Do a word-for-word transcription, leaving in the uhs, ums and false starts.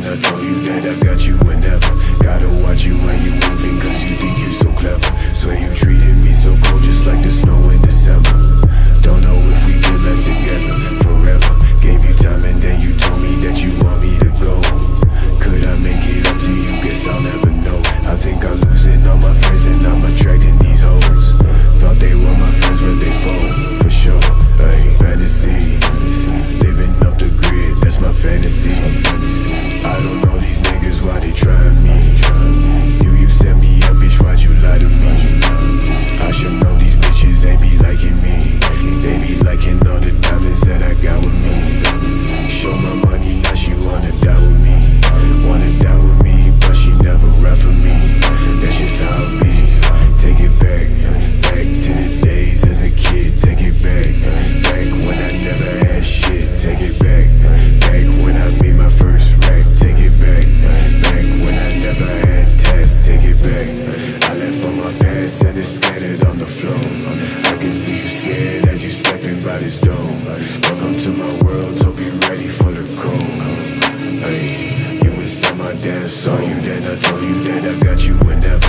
I told you that I got you whenever. Gotta watch you when you moving, cause you think you so clever. Swear you treated me so cold, just like the snow in December. Don't know if we could last together forever. Gave you time and then you told me that you want me to go. Could I make it up to you? Guess I'll never know. I think I'm losing all my friends and I'm attracting these hoes. Thought they were my friends but they fold, for sure. Ay, fantasy, living off the grid, that's my fantasy. I don't know these niggas, why they trying me. You, you set me up, bitch, why'd you lie to me? I should know these bitches ain't be liking me. They be liking all the diamonds that I got with me. Show my money, now she wanna die with me. Wanna die with me, but she never ride for me. That's just how it be. Take it back, back to the days as a kid. Take it back, back when I never had shit. Take it back, back when I made my first rack. Take it back, back when I never had tats. Take it back, I left all my past and it's scattered on the floor. I can see you scared as you stepping by this door. Welcome to my world, hope you ready for the cold. Hey, you inside my dance, saw you then I told you that I got you whenever.